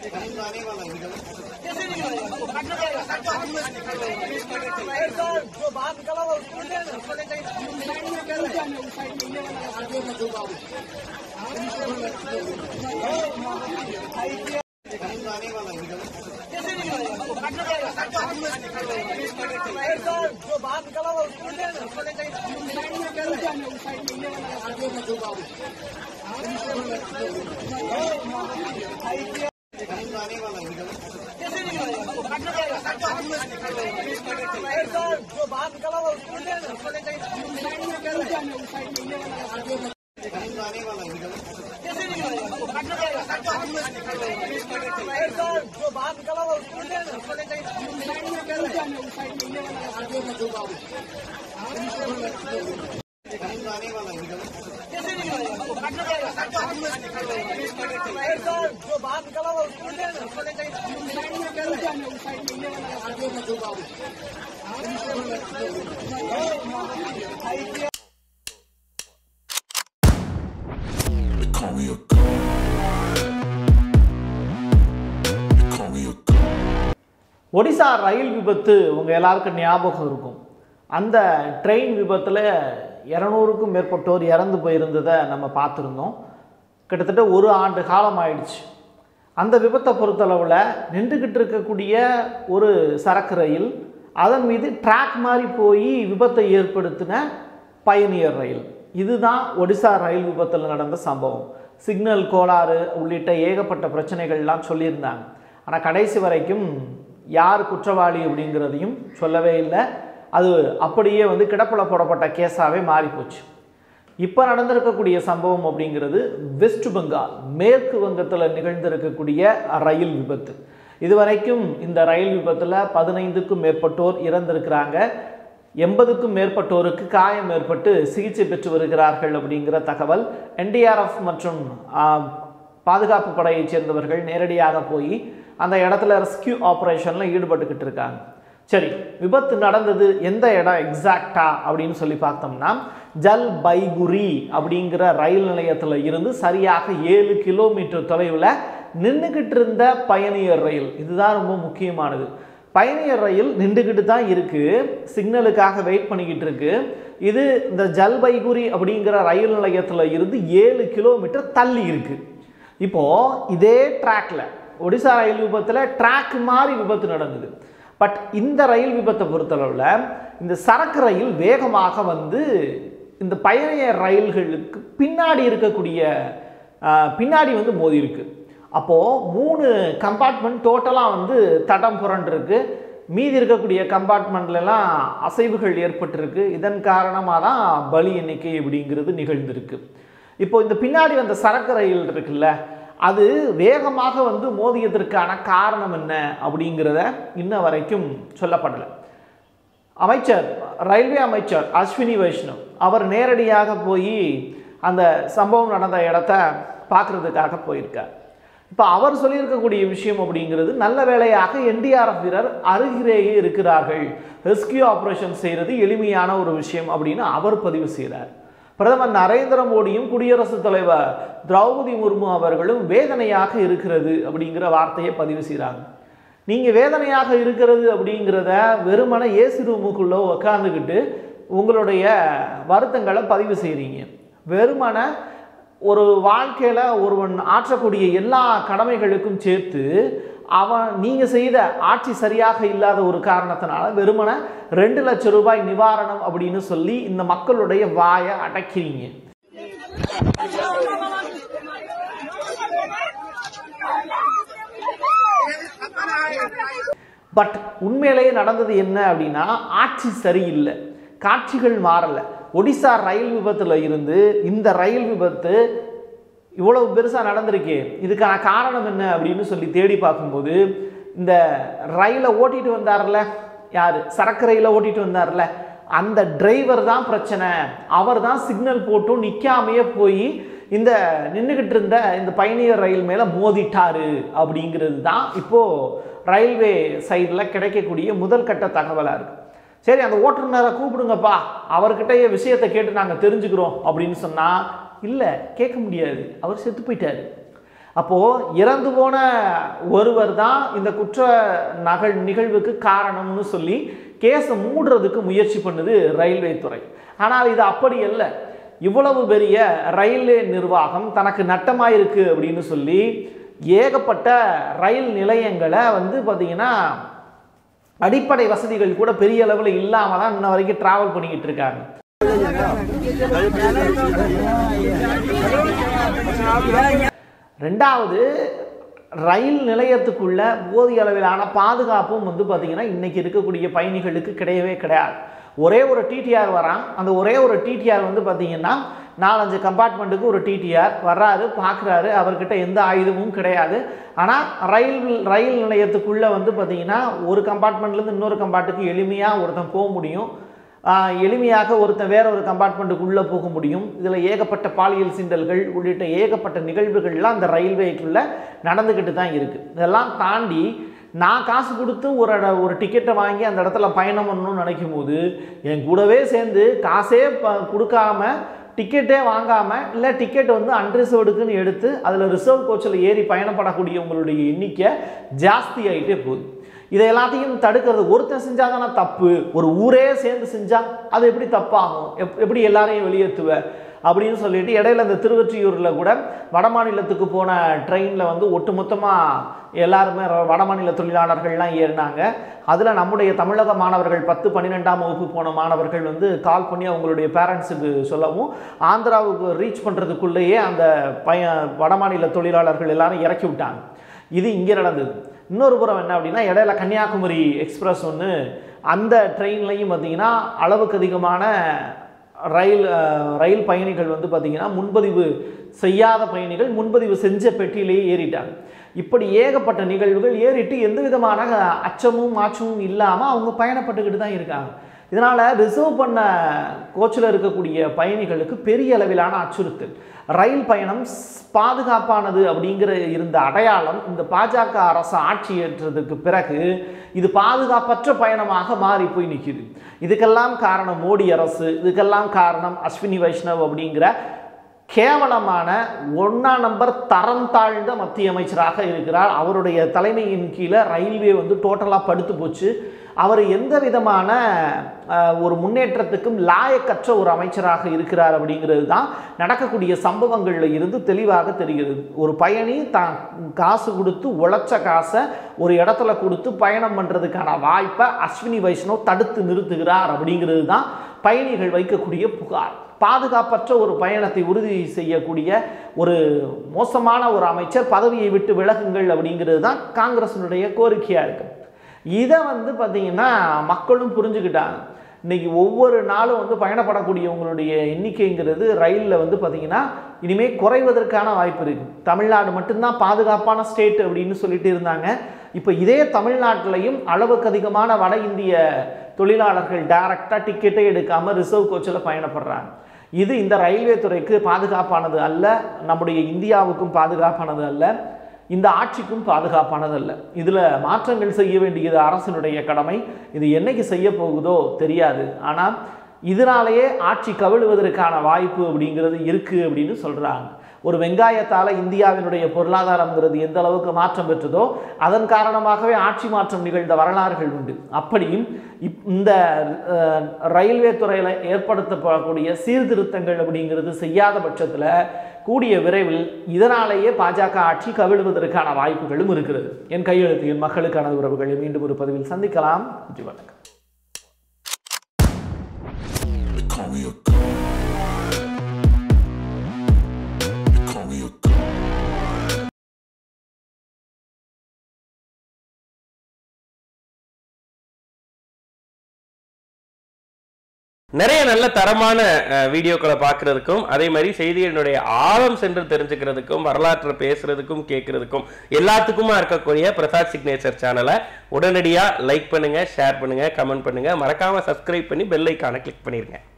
जो बात निकला वो उसको जो बात निकला वो जो बात निकला वो जो बात निकला वो जो बात निकला वो Call me a god. Call me a god. Odisha ரயில் விபத்து உங்கள் எல்லாருக்கும் ஞாபகம் இருக்கும். அந்த ட்ரெயின் விபத்தில் 200க்கும் மேற்பட்டோர் இறந்து போயிருந்ததை நம்ம பார்த்துருந்தோம். கிட்டத்தட்ட 1 ஆண்டு காலம் ஆயிடுச்சு. அந்த விபத்தை பொறுத்தளவில் நின்றுக்கிட்டு இருக்கக்கூடிய ஒரு சரக்கு ரயில், அதன் மீது ட்ராக் மாதிரி போய் விபத்தை ஏற்படுத்தின பயணியர் ரயில். இதுதான் ஒடிசா ரயில் விபத்தில் நடந்த சம்பவம். சிக்னல் கோளாறு உள்ளிட்ட ஏகப்பட்ட பிரச்சனைகள்லாம் சொல்லியிருந்தாங்க. ஆனால் கடைசி வரைக்கும் யார் குற்றவாளி அப்படிங்கிறதையும் சொல்லவே இல்லை. அது அப்படியே கிடப்பில் போடப்பட்ட கேஸாகவே மாறிப்போச்சு. இப்போ நடந்திருக்கக்கூடிய சம்பவம் அப்படிங்கிறது வெஸ்ட் பெங்கால், மேற்கு வங்கத்தில் நிகழ்ந்திருக்கக்கூடிய ரயில் விபத்து. இதுவரைக்கும் இந்த ரயில் விபத்தில் 15க்கும் மேற்பட்டோர் இறந்திருக்கிறாங்க. 80க்கும் மேற்பட்டோருக்கு காயம் ஏற்பட்டு சிகிச்சை பெற்று வருகிறார்கள் அப்படிங்கிற தகவல். என்டிஆர்எஃப் மற்றும் பாதுகாப்பு படையைச் சேர்ந்தவர்கள் நேரடியாக போய் அந்த இடத்துல ரெஸ்கியூ ஆப்ரேஷனில் ஈடுபட்டுக்கிட்டு இருக்காங்க. சரி, விபத்து நடந்தது எந்த இடம் எக்ஸாக்டா அப்படின்னு சொல்லி பார்த்தோம்னா, ஜல்பைகுரி அப்படிங்கிற ரயில் நிலையத்தில் இருந்து சரியாக 7 கிலோமீட்டர் தொலைவில் நின்றுக்கிட்டு இருந்த பயணியர் ரயில். இதுதான் ரொம்ப முக்கியமானது. பயணியர் ரயில் நின்றுக்கிட்டு தான் இருக்குது, சிக்னலுக்காக வெயிட் பண்ணிக்கிட்டு இருக்கு. இது இந்த ஜல்பைகுரி அப்படிங்கிற ரயில் நிலையத்தில் இருந்து 7 கிலோமீட்டர் தள்ளி இருக்குது. இப்போது இதே ட்ராக்ல ஒடிசா ரயில் விபத்தில் ட்ராக் மாதிரி விபத்து நடந்தது. பட் இந்த ரயில் விபத்தை பொறுத்தளவில் இந்த சரக்கு ரயில் வேகமாக இந்த பயணியர் ரயில்களுக்கு பின்னாடி இருக்கக்கூடிய பின்னாடி மோதி இருக்கு. அப்போது 3 கம்பார்ட்மெண்ட் டோட்டலாக தடம் புரண்டிருக்கு. மீதி இருக்கக்கூடிய கம்பார்ட்மெண்ட்லாம் அசைவுகள் ஏற்பட்டிருக்கு. இதன் காரணமாக தான் பலி எண்ணிக்கை அப்படிங்கிறது நிகழ்ந்திருக்கு. இப்போ இந்த பின்னாடி வந்த சரக்கு ரயில் இருக்குல்ல, அது வேகமாக மோதியதற்கான காரணம் என்ன அப்படிங்கிறத இன்ன வரைக்கும் சொல்லப்படலை. ரயில்வே அமைச்சர் அஸ்வினி வைஷ்ணவ் அவர் நேரடியாக போய் அந்த சம்பவம் நடந்த இடத்த பார்க்கறதுக்காக போயிருக்கார். இப்போ அவர் சொல்லியிருக்கக்கூடிய விஷயம் அப்படிங்கிறது, நல்ல வேளையாக என்டிஆர்எஃப் வீரர் அருகிலேயே இருக்கிறார்கள், ரெஸ்கியூ ஆப்ரேஷன் செய்கிறது எளிமையான ஒரு விஷயம் அப்படின்னு அவர் பதிவு செய்கிறார். பிரதமர் நரேந்திர மோடியும் குடியரசுத் தலைவர் திரௌபதி முர்மு அவர்களும் வேதனையாக இருக்கிறது அப்படிங்கிற வார்த்தையை பதிவு செய்கிறாங்க. நீங்கள் வேதனையாக இருக்கிறது அப்படிங்கிறத வெறுமனை ஏசி ரூமுக்குள்ளே உட்காந்துக்கிட்டு உங்களுடைய வருத்தங்களை பதிவு செய்கிறீங்க. வெறுமனை ஒரு வாழ்க்கையில் ஒருவன் ஆற்றக்கூடிய எல்லா கடமைகளுக்கும் சேர்த்து நீங்கள் செய்த ஆட்சி சரியாக இல்லாத ஒரு காரணத்தினால வெறுமனை 2 லட்சம் ரூபாய் நிவாரணம் அப்படின்னு சொல்லி இந்த மக்களுடைய வாயை அடக்கிறீங்க. பட் உண்மையிலேயே நடந்தது என்ன அப்படின்னா, ஆட்சி சரியில்லை, காட்சிகள் மாறலை. ஒடிசா ரயில் விபத்தில் இருந்து இந்த ரயில் விபத்து இவ்வளவு பெருசாக நடந்திருக்கே, இதுக்கான காரணம் என்ன அப்படின்னு சொல்லி தேடி பார்க்கும்போது, இந்த ரயிலை ஓட்டிட்டு வந்தார்ல, யார் சரக்கு ரயிலை ஓட்டிட்டு வந்தார்ல, அந்த டிரைவர் தான் பிரச்சனை. அவர் தான் சிக்னல் போட்டும் நிற்காமையே போய் இந்த நின்றுக்கிட்டு இருந்த இந்த பயணியர் ரயில் மேலே மோதிட்டாரு அப்படிங்கிறது தான் இப்போது ரயில்வே சைடில் கிடைக்கக்கூடிய முதல் கட்ட தகவலாக இருக்குது. சரி, அந்த ஓட்டுநரை கூப்பிடுங்கப்பா, அவர்கிட்டயே விஷயத்தை கேட்டு நாங்கள் தெரிஞ்சுக்கிறோம் அப்படின்னு சொன்னால் இல்லை, கேட்க முடியாது, அவர் செத்து போயிட்டார். அப்போது இறந்து போன ஒருவர் தான் இந்த குற்ற நிகழ்வுக்கு காரணம்னு சொல்லி கேஸை மூடுறதுக்கு முயற்சி பண்ணுது ரயில்வே துறை. ஆனால் இது அப்படி அல்ல. இவ்வளவு பெரிய ரயில்வே நிர்வாகம் தனக்கு நட்டமாயிருக்கு அப்படின்னு சொல்லி ஏகப்பட்ட ரயில் நிலையங்களை வந்து பார்த்தீங்கன்னா அடிப்படை வசதிகள் கூட பெரிய அளவில் இல்லாமல் தான் இன்ன வரைக்கும் டிராவல் பண்ணிக்கிட்டு இருக்காங்க. ரெண்டாவது, ரயில் நிலையத்துக்குள்ள போதிய அளவிலான பாதுகாப்பும் வந்து பார்த்தீங்கன்னா இன்னைக்கு இருக்கக்கூடிய பயணிகளுக்கு கிடையவே கிடையாது. ஒரே ஒரு டிடிஆர் வரான். அந்த ஒரே ஒரு டிடிஆர் வந்து பார்த்தீங்கன்னா 4-5 கம்பார்ட்மெண்ட்டுக்கு ஒரு டிடிஆர் வர்றாரு, பார்க்குறாரு. அவர்கிட்ட எந்த ஆயுதமும் கிடையாது. ஆனால் ரயில் நிலையத்துக்குள்ளே வந்து பார்த்தீங்கன்னா ஒரு கம்பார்ட்மெண்ட்லேருந்து இன்னொரு கம்பார்ட்டுக்கு எளிமையாக ஒருத்தன் போக முடியும். எளிமையாக ஒருத்தன் வேற ஒரு கம்பார்ட்மெண்ட்டுக்குள்ளே போக முடியும். இதில் ஏகப்பட்ட பாலியல் சீண்டல்கள் உள்ளிட்ட ஏகப்பட்ட நிகழ்வுகள்லாம் அந்த ரயில்வேக்குள்ளே நடந்துக்கிட்டு தான் இருக்குது. இதெல்லாம் தாண்டி நான் காசு கொடுத்து ஒரு டிக்கெட்டை வாங்கி அந்த இடத்துல பயணம் பண்ணணும்னு நினைக்கும் போது என் கூடவே சேர்ந்து காசே கொடுக்காம டிக்கெட்டே வாங்காமல் இல்லை டிக்கெட் வந்து அன்ரிசர்வ்டுக்குன்னு எடுத்து அதில் ரிசர்வ் கோச்சில் ஏறி பயணப்படக்கூடிய உங்களுடைய எண்ணிக்கை ஜாஸ்தி ஆகிட்டே போகுது. இதை எல்லாத்தையும் தடுக்கிறது ஒருத்தன் செஞ்சால் தானே தப்பு. ஒரு ஊரே சேர்ந்து செஞ்சால் அது எப்படி தப்பாகும்? எப்படி எல்லாரையும் வெளியேற்றுவ அப்படின்னு சொல்லிட்டு இடையில இந்த திருவொற்றியூரில் கூட வடமாநிலத்துக்கு போன ட்ரெயினில் வந்து ஒட்டுமொத்தமாக எல்லாருமே வடமாநில தொழிலாளர்கள்லாம் ஏறினாங்க. அதில் நம்முடைய தமிழக மாணவர்கள் 10-12ஆம் வகுப்பு போன மாணவர்கள் வந்து கால் பண்ணி அவங்களுடைய பேரண்ட்ஸுக்கு சொல்லவும் ஆந்திராவுக்கு ரீச் பண்ணுறதுக்குள்ளேயே அந்த வடமாநில தொழிலாளர்கள் எல்லாரும் இறக்கி விட்டாங்க. இது இங்கே நடந்தது. இன்னொரு புறம் என்ன அப்படின்னா, இடையில கன்னியாகுமரி எக்ஸ்பிரஸ் ஒன்று, அந்த ட்ரெயின்லையும் பார்த்தீங்கன்னா அளவுக்கு அதிகமான ரயில் பயணிகள் வந்து பார்த்தீங்கன்னா முன்பதிவு செய்யாத பயணிகள் முன்பதிவு செஞ்ச பெட்டியிலேயே ஏறிட்டாங்க. இப்படி ஏகப்பட்ட நிகழ்வுகள் ஏறிட்டு எந்த விதமான அச்சமும் மாற்றமும் இல்லாமல் அவங்க பயணப்பட்டுக்கிட்டு தான் இருக்காங்க. இதனால் ரிசர்வ் பண்ண கோச்சில் இருக்கக்கூடிய பயணிகளுக்கு பெரிய அளவிலான அச்சுறுத்தல். ரயில் பயணம் பாதுகாப்பானது அப்படிங்கிற இருந்த அடையாளம் இந்த பாஜக அரசு ஆட்சி ஏற்றதுக்கு பிறகு இது பாதுகாப்பற்ற பயணமாக மாறி போய் நிற்கிது. இதுக்கெல்லாம் காரணம் மோடி அரசு. இதுக்கெல்லாம் காரணம் அஸ்வினி வைஷ்ணவ் அப்படிங்கிற கேவலமான 1ஆம் நம்பர் தரம் தாழ்ந்த மத்திய அமைச்சராக இருக்கிறார். அவருடைய தலைமையின் கீழே ரயில்வே வந்து டோட்டலாக படுத்து போச்சு. அவர் எந்த விதமான ஒரு முன்னேற்றத்துக்கும் லாயக்கற்ற ஒரு அமைச்சராக இருக்கிறார் அப்படிங்கிறது தான் நடக்கக்கூடிய சம்பவங்களில் இருந்து தெளிவாக தெரிகிறது. ஒரு பயணி தான் காசு கொடுத்து உழைச்ச காசை ஒரு இடத்துல கொடுத்து பயணம் பண்ணுறதுக்கான வாய்ப்பை அஸ்வினி வைஷ்ணவ் தடுத்து நிறுத்துகிறார் அப்படிங்கிறது தான் பயணிகள் வைக்கக்கூடிய புகார். பாதுகாப்பற்ற ஒரு பயணத்தை உறுதி செய்யக்கூடிய ஒரு மோசமான ஒரு அமைச்சர் பதவியை விட்டு விலகுங்கள் அப்படிங்கிறது தான் காங்கிரஸினுடைய கோரிக்கையாக இருக்குது. இதை வந்து பார்த்தீங்கன்னா மக்களும் புரிஞ்சுக்கிட்டாங்க. இன்றைக்கி ஒவ்வொரு நாளும் வந்து பயணப்படக்கூடியவங்களுடைய எண்ணிக்கைங்கிறது ரயிலில் வந்து பார்த்திங்கன்னா இனிமேல் குறைவதற்கான வாய்ப்பு இருக்குது. தமிழ்நாடு மட்டும்தான் பாதுகாப்பான ஸ்டேட் அப்படின்னு சொல்லிட்டு இருந்தாங்க. இப்போ இதே தமிழ்நாட்டிலையும் அளவுக்கு அதிகமான வட இந்திய தொழிலாளர்கள் டைரக்டாக டிக்கெட்டே எடுக்காமல் ரிசர்வ் கோச்சில் பயணப்படுறாங்க. இது இந்த ரயில்வே துறைக்கு பாதுகாப்பானது அல்ல, நம்முடைய இந்தியாவுக்கும் பாதுகாப்பானது அல்ல, இந்த ஆட்சிக்கும் பாதுகாப்பானது அல்ல. இதில் மாற்றங்கள் செய்ய வேண்டியது அரசினுடைய கடமை. இது என்னைக்கு செய்ய போகுதோ தெரியாது. ஆனால் இதனாலேயே ஆட்சி கவிழுவதற்கான வாய்ப்பு அப்படிங்கிறது இருக்குது அப்படின்னு சொல்கிறாங்க. ஒரு வெங்காயத்தால் இந்தியாவினுடைய பொருளாதாரங்கிறது எந்த அளவுக்கு மாற்றம் பெற்றதோ அதன் காரணமாகவே ஆட்சி மாற்றம் நிகழ்ந்த வரலாறுகள் உண்டு. அப்படியும் இந்த ரயில்வே துறையில் ஏற்படுத்தப்படக்கூடிய சீர்திருத்தங்கள் அப்படிங்கிறது செய்யாத பட்சத்தில் கூடிய விரைவில் இதனாலேயே பாஜக ஆட்சி கவிழுவதற்கான வாய்ப்புகளும் இருக்கிறது. என் கையெழுத்து என் மக்களுக்கான உறவுகளை மீண்டும் ஒரு பதிவில் சந்திக்கலாம். நன்றி, வணக்கம். நிறைய நல்ல தரமான வீடியோக்களை பார்க்கறதுக்கும் அதே மாதிரி செய்திகளுடைய ஆழம் சென்று தெரிஞ்சுக்கிறதுக்கும் வரலாற்றை பேசுறதுக்கும் கேட்கறதுக்கும் எல்லாத்துக்குமா இருக்கக்கூடிய பிரசாத் சிக்னேச்சர் சேனலை உடனடியாக லைக் பண்ணுங்க, ஷேர் பண்ணுங்க, கமெண்ட் பண்ணுங்க, மறக்காம சப்ஸ்கிரைப் பண்ணி பெல் ஐக்கானை கிளிக் பண்ணிருங்க.